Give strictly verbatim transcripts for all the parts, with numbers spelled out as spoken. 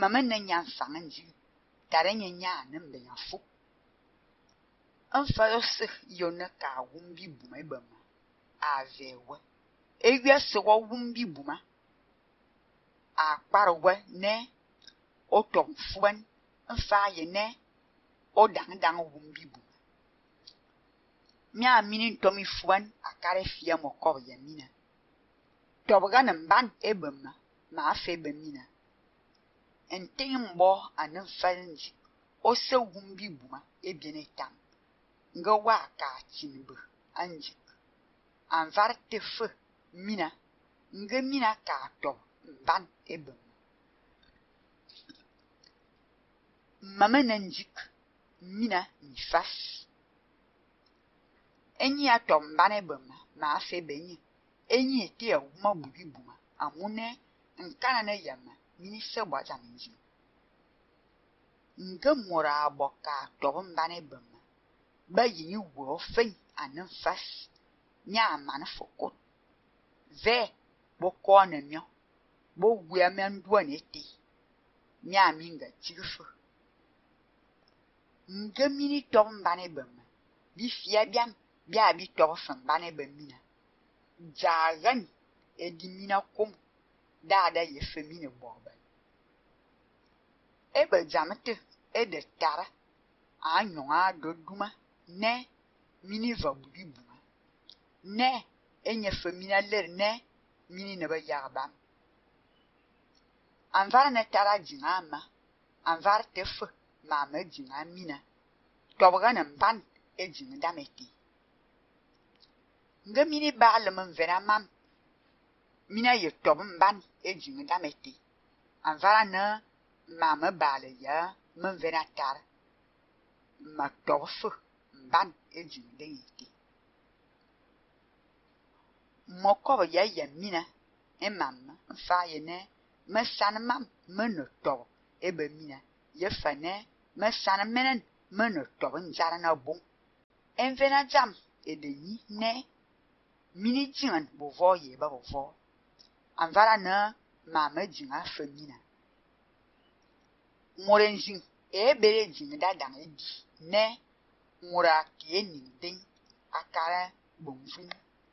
mama na nya fang nji tare nya nya na mbe ya fu anfa se yo na ka wumbi buma ibama avewe ewia se wo wumbi buma akparwe ne otom fuan anfa ye ne odang dang wumbi buma mia mini tomi fuan akare fia moko ya mina tobaga na mban ebama ma afe bamina entin mbo anan falnji o se wumbi buma ebiene tam nga wa ka chinbu anji anvar tefe mina nga mina ka to mban ebam mama nanjik mina nifas enyi ato mban ebam ma afe benyi enyi ete awuma bubi buma amune nkana na yama mini se gbaja nji nga mura aboka to mban ebam ba yi wo fen anan fas nya man fokot ve bo ko na myo bo wia men do na eti nya minga chifu nga mini to mban ebam bi fia biam bia bi to fan mban ebam mina jagan edimina kom dada ye femine boba ebe jamete ede tara anyonga doduma ne mini va bubi buma ne enye femina ler ne mini ne ba yagba anvar ne tara jinga ma anvar tefe mama jinga mina tobaga na mban e jinga dameti nga mini baale man vera mam mina ye tob mban e jinga dameti anvar na mama baale ya man vera tar ma tofu mban ejin de yiti moko ya ya mina e mamma fa ye ne ma san mam meno to e be mina ye fa ne ma san menen meno to njara na bon en vena jam e de yi ne mini jin bo vo ye ba bo vo anvara na mama jin afa mina morenjin e bere jin da dan e di ne mura kie nindin akara bonfin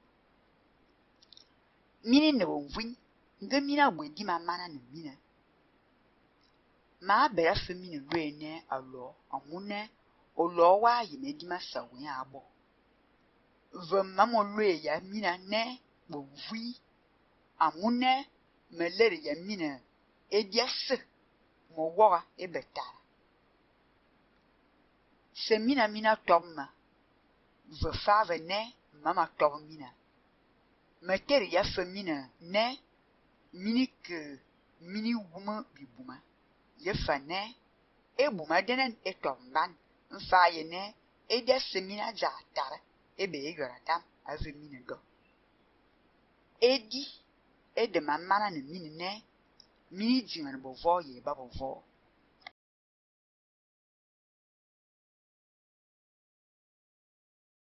mini ne bonfin nga mina wedi ma mana ne mina ma bera fe mini lwe ne alo amune olo wa yi medi ma sawen abo vema mo lwe ya mina ne bonfin amune meleri ya mina ediase mo wora e betara se mina mina tomma ve fave ne mama tom mina meteri ya femina ne mini ke mini wuma bibuma ye fa ne e buma denen e tomban mfa ye ne e de semina ja tare e be yora tam ave mina do edi e de mamana ne mini ne mini jingan bo vo ye ba bo vo